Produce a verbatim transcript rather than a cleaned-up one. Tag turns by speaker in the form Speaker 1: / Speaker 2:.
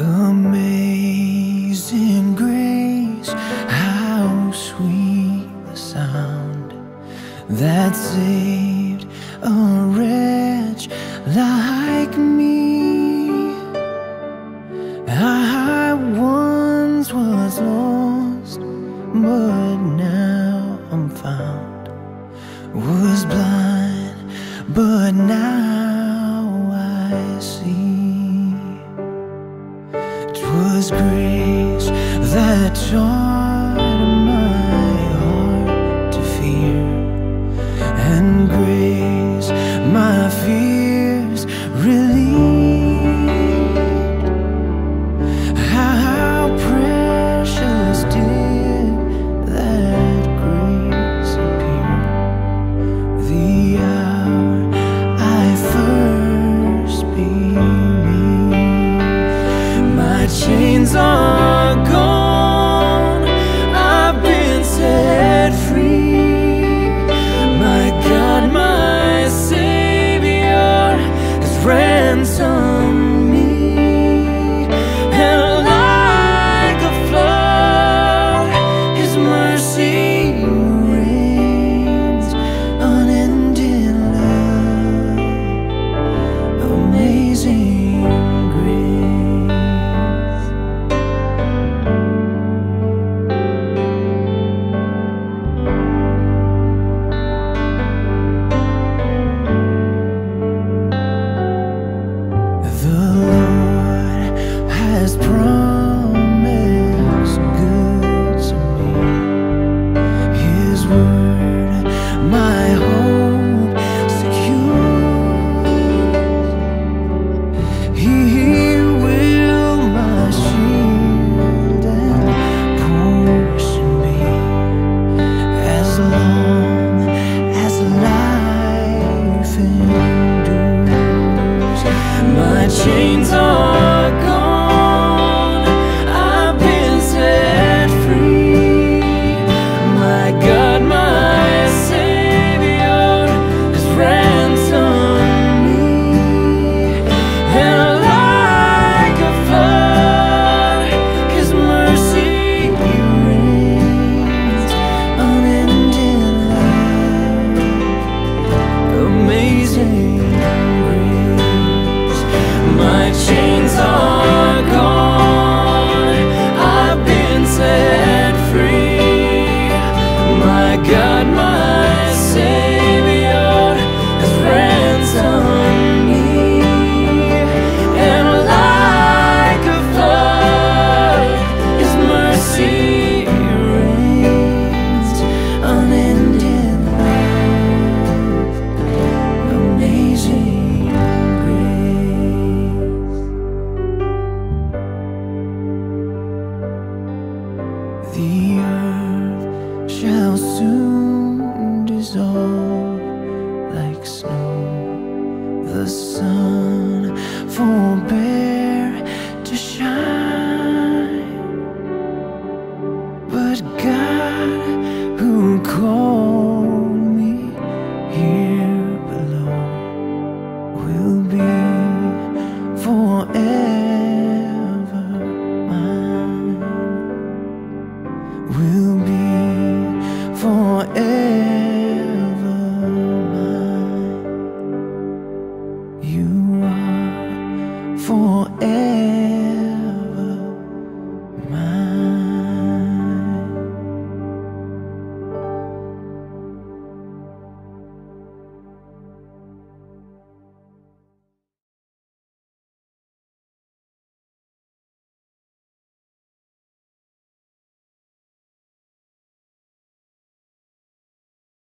Speaker 1: Amazing grace, how sweet the sound that saved a wretch like me. I once was lost, but now I'm found. Was blind, but now I see. 'Twas grace that taught my heart to fear, and grace my fears relieved. How precious did that grace appear the hour I first believed. My chains are gone, I've been set free. My God, my Savior has ransomed me. And like a flood, His mercy reigns, unending love, amazing grace. The Lord has promised good to me. His word, my hope secures. He will my shield and portion be, as long as life endures. My chains are gone, I've been set free. My God, my Savior has ransomed me. And like a flood, His mercy reigns, unending love, amazing grace. My chains are gone, I've been set free. My God, my Savior has ransomed me. And like a flood, His mercy reigns, unending love, amazing grace. The earth shall soon dissolve,